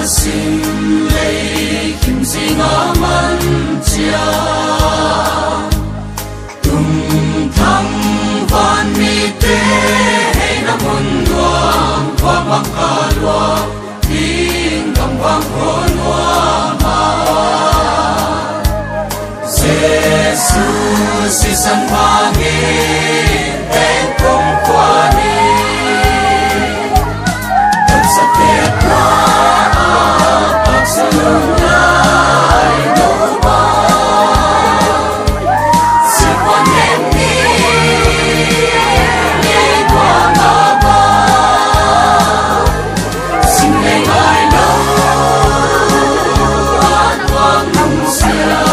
xin lấy kim si ngã mân chia tung thăng van mi te hay na mun luang qua mặc cả luang tiếng cầm vang hồn luang Giêsu si san pangi en kong qua ni thật sắc đẹp quá bác sương lại nô ba sự quan em đi nghe qua ngã ba xin ngày ngày lâu an quang nung xia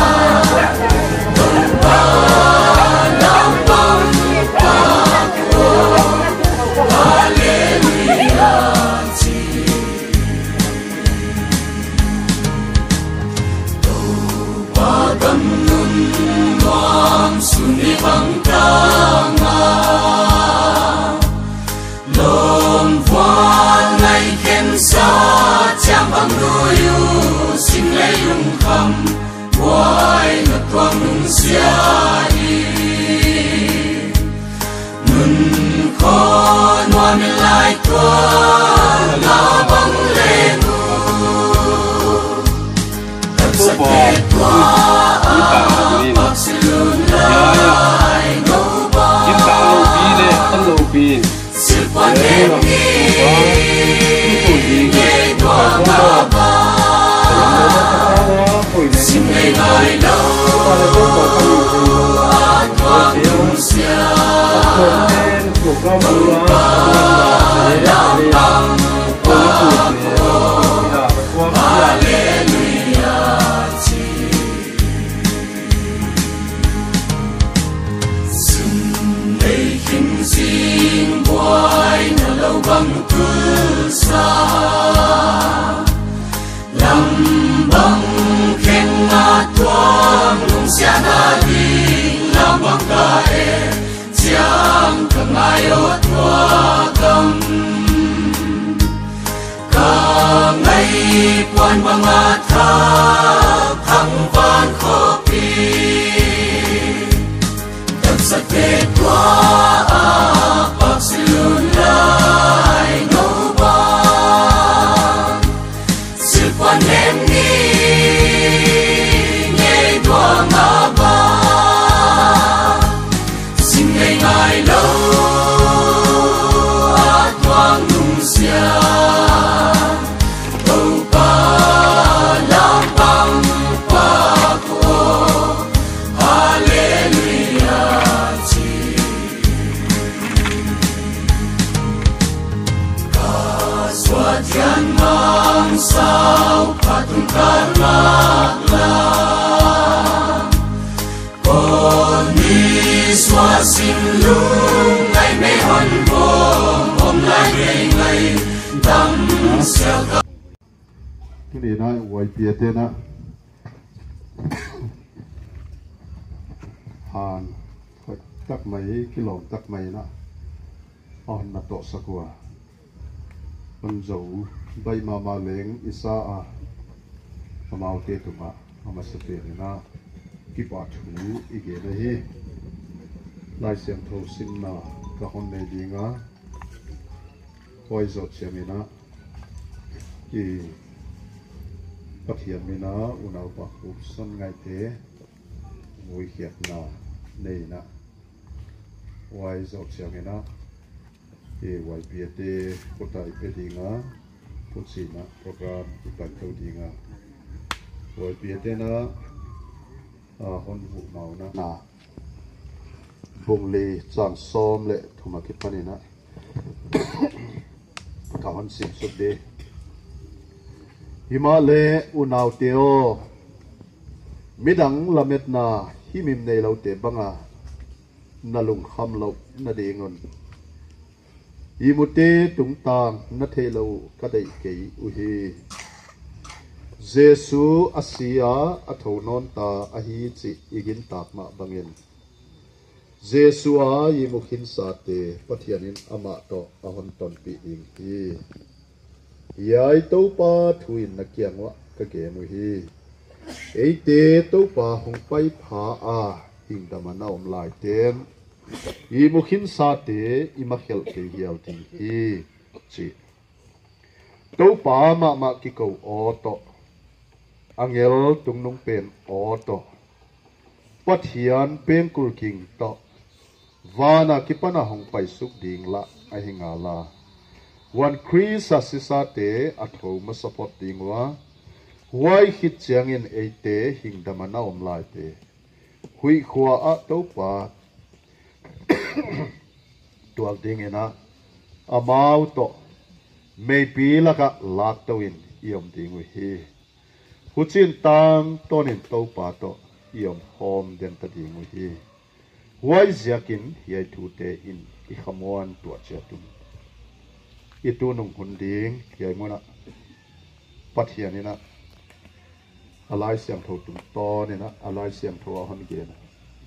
bằng tanga lom voan ngày khen sa chạm bằng đôi u xin lấy lung khăm quay ngật toang nung xia đi ngân khó noa mình lại toa la bằng lê ngu thật sắc đẹp toa bác sĩ luôn lại nô ba kim ta lâu pi nè ăn lâu pi sự quan em đi nghe đoan ngã ba xin ngày ngày lâu an quang nung xia ông ba làm bằng ba cô Hallelujah xin quay nở lâu bằng cư xa làm bằng khen ngã thoáng nung xa na đi làm bằng ca e chẳng cần ai ở thoa cầm cả ngày quan bằng ngã thác thăng van khó pi thật sắc đẹp quá bác sĩ luôn lại nô ba sự quan em đi nghe đoan ngã ba xin ngày ngày lâu an quang nung xia bầu ba làm bằng ba cô Hallelujah Swatian mang sao patung karla Poni swa sin lung ngày mê hon bom om lai ngày dam sel ka Kini na wai piete na han tak mai kilom tak mai na on na to sakwa con dấu bay mà leng isa a mau te tu mà sẽ tiền na kí bảo thủ ý nghĩa này hi lai xem thâu xin na các con này đi ngã quay giọt xem mình na kí bắt hiện mình na unau bạc hụt sân ngày thế vui hiệt na này na quay giọt xem mình na e wai piete kotai pedinga putsina program utan todinga wai piete na hon vu mau na bung le chang som le thuma ki panina ka hon sim sut de himale unau teo midang lamet na himim nei lo te banga nalung kham lo na de ngon imute tung tang na thelo kadai kei uhi Jesu asia athonon ta ahi chi igin tak ma bangin Jesu a imukhin sa te pathianin ama to ahon ton pi ing hi yai to pa thuin na kiang wa ka ke mu hi ei te to pa hong pai pha a hing da ma na om lai ten i mu khin sa te i ma khel ke hial ting hi chi to pa ma ki ko o to angel tung nung pen o to pathian pen kul king to vana kipana hong pai suk ding la a hinga la wan krisa sisa te atho ma support ding wa wai hit chiang in e te hing da mana om lai te hui khwa a to pa tual ding ena amau to may pi la ka lak to in iom ding wi hi huchin tang tonin to pa to iom hom den ta ding wi hi wai ziakin hiai thu te in I khamwan tua chia tum itu nung hunding hiai ngona pathianina alai siam tho tum to nina alai siam tho hon ge na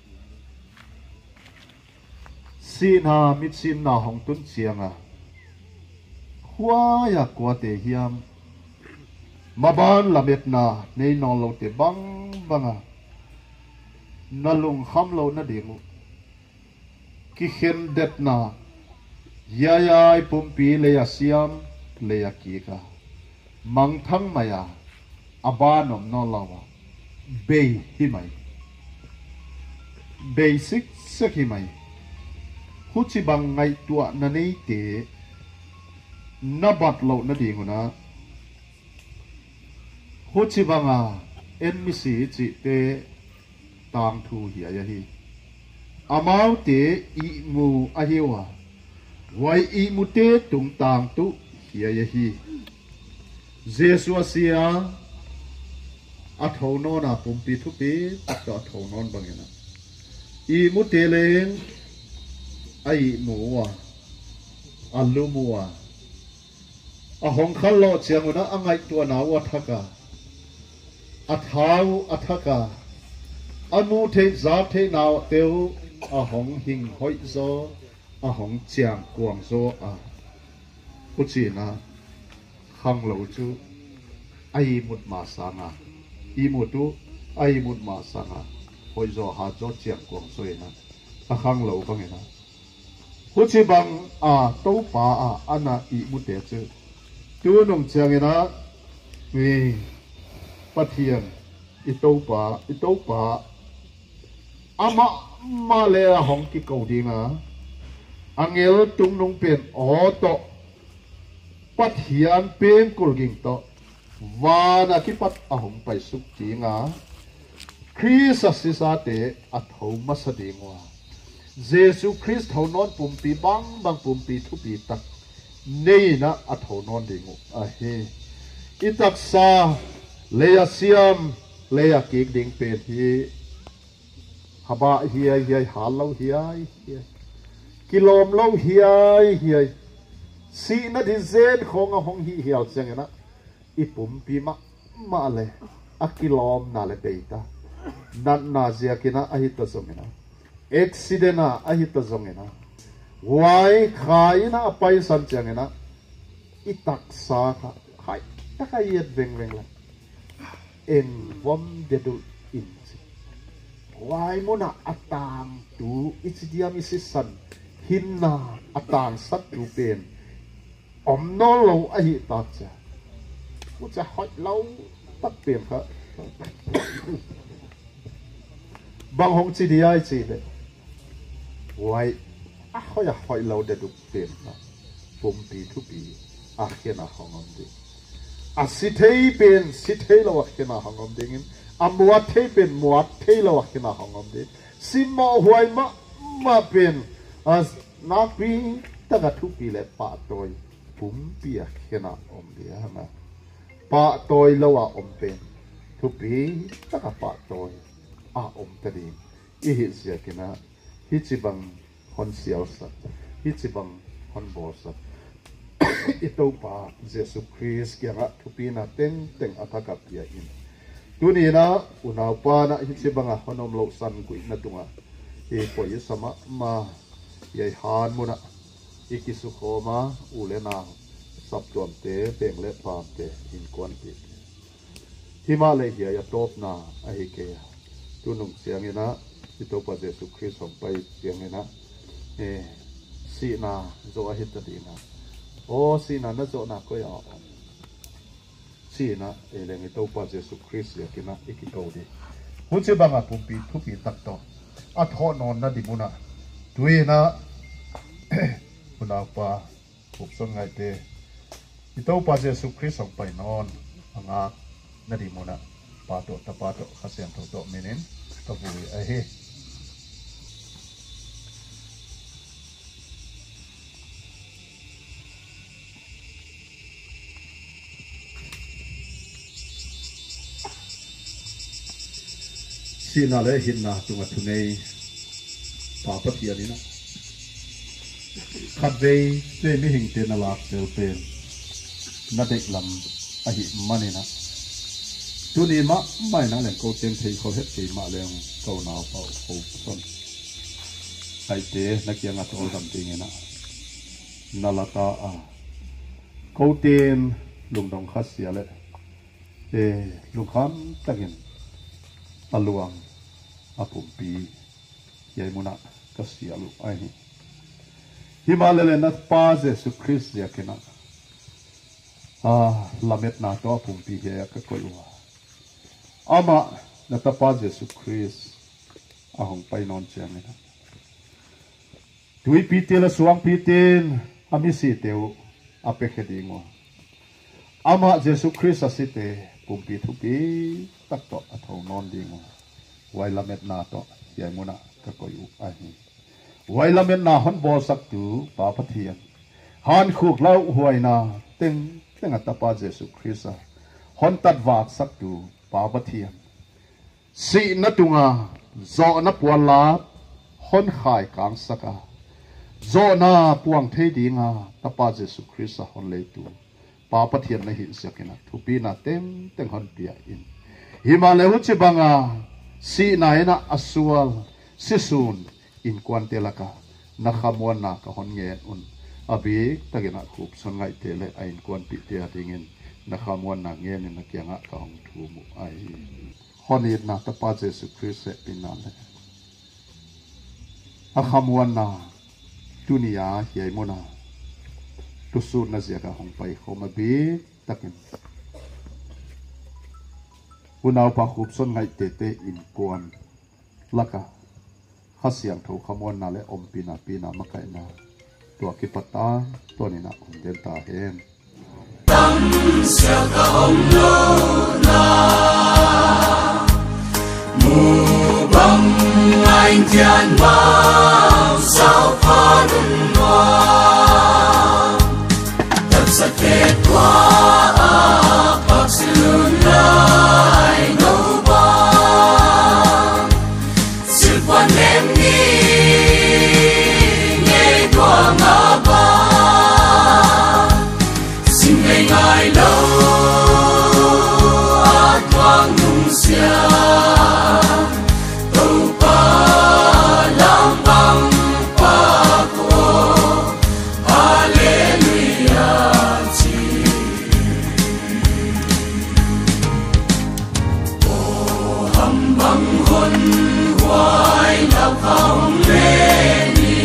sin ha mit sin na hong tun chianga huwa ya kwa te hiam maban lamet na nei no lo te bang banga nalung kham lo na dingu ki khen det na yayai pumpi le ya siam le ya ki ka mang thang maya abanom no lawa be hi mai basic sekhi mai huchi bang ngai tua na nei te na bat lo na dinguna huchi banga enmisi chi te tang thu hi ya hi amau te I mu ahiwa wai I mu te tung tang tu hi ya hi Jesu asia athau no na pumpi thu pi tak athau non bangena I mu te leng ai mu wa alu mu wa a hong khal lo chianguna angai tua na wa thaka athau athaka anu the za the naw teu a hong hing hoi zo a hong chiang kuang zo a puchi na hang lo chu ai mut ma sanga I mutu ai mut ma sanga hoi zo ha zo chiang kuang zo na a hang lo bangena puchi bang a to pa a ana I mut te chu tu nong chiang ena mi pathian I to pa ama ma le hong ki ko dinga angel tung nong pen o to pathian pen kul ging to wana ki pat ahong pai suk tinga Christ sisa te athau masa dingwa Jesu Christ thau non pumpi bang pumpi thupi tak nei na athau non dingu a he itak sa leya siam leya kik ding pe hi haba hiai halo hiai kilom lo hiai si na di zen khong a hong hi hial changena ipum pi ma le a kilom na le peita nan na zia kina a hita zongena accident a hita zongena wai khai na pai san changena itak sa khai takayet veng la en vom de du in wai mona atang tu ichidiam isisan hinna atang sat tu pen om no lo a hi ta cha u cha hoi lo tak pen kha bang hong chi dia chi le wai a hoi lo de du pen na pum pi thu pi a khena hongom de a sithei pen sithei lo a khena hongom dingin amuat thei pen muat thei lo a khena hongom de simmo huai ma pen as nak pi taka thu pi le pa toy pum pi a khena om de hana pa toy lo a om pen thu pi taka pa toy a om ta di I hi sia kina hi chi bang hon sial sa hi chi bang hon bo sa ito pa Jesu Christ kya nga thu pi na teng ataka pia in tuni na unaw pa na hi chi bang honom lo san ku na tunga e po yi sama ma yai han mo na ikisu khoma ule na sắp tuần tế bèn lệ phàm tế in quan tịt hi ma lệ hiệp ya top na a hi ke tu nung siang ina ito pa Jesus Christ hong pai siang ina si na zo a hit ta di na o si na na zo na ko ya si na leng ito pa Jesus Christ ya kina ikikaw di hun si banga pumpi thupi tak to a tho non na di muna tui na kuna pa pup son ngai te ito pa Jesus Christ hong pai non anga na di muna pato tapato kasiang to minin kabui ahi si na le hin na tunga thunei pa pathia ni na khat vei le mi hing te na lak tel pen na dek lam a hi mani na tu ni ma mai na len ko tem thei kho het ti ma leng ko na pa ko son ai te na kia nga tol dam ting na na la ta a ko tem lung dong khas sia le lung kham takin aluang apumpi yai muna kasia lu ai himalele na pa Jesus Christ ya kena lamet na to apumpi ya ka koiwa ama na ta pa Jesus Christ ahong pai non chang na tui pitel suang pitin ami si teu apekhedingo ama Jesus Christ asite pumpi thupi tak to athau non dingo wailamet na to yai muna ka koyu ai wailamet na hon bol sak tu pa pathian han khuk lau huaina teng atapa Jesus Christ hon tat wak sak tu pa pathian si na tunga zo na puala hon khai kang saka zo na puang thei dinga tapa Jesus Christ hon le tu pa pathian na hi sakina thupi na tem hon pia in himale huchi banga si na ina asual sisun in kwantelaka na khamon na ka hon nge un abi tagina khup son ngai tele ain kwan pi te atingin na khamon na nge ni na kyanga ka hong thu mu ai honit na ta pa Jesus Christ se pinale a khamon na dunia hiai mona tu su na zia ka hong pai khoma bi takin unau pa khup son ngai te in kwan laka khasiang tho khamon na le om pina makai na to ki pata to ni na om den ta hen tam sia ka om lo na mu bang ai tian ma sao pha nun wa tập sa ke kwa pak silun lai no ba sil quan em ni nghe qua ngã ba xin ngày ngày lâu át quang nung xia tàu pa lam bang pa ko hallelujah chi o hầm bang hồn hoài lao không lên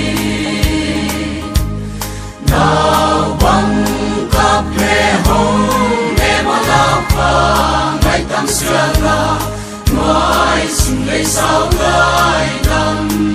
nào băng cặp lệ hồng để mà lao pha ngày tăng xưa là ngoài xin lấy sao gái đắm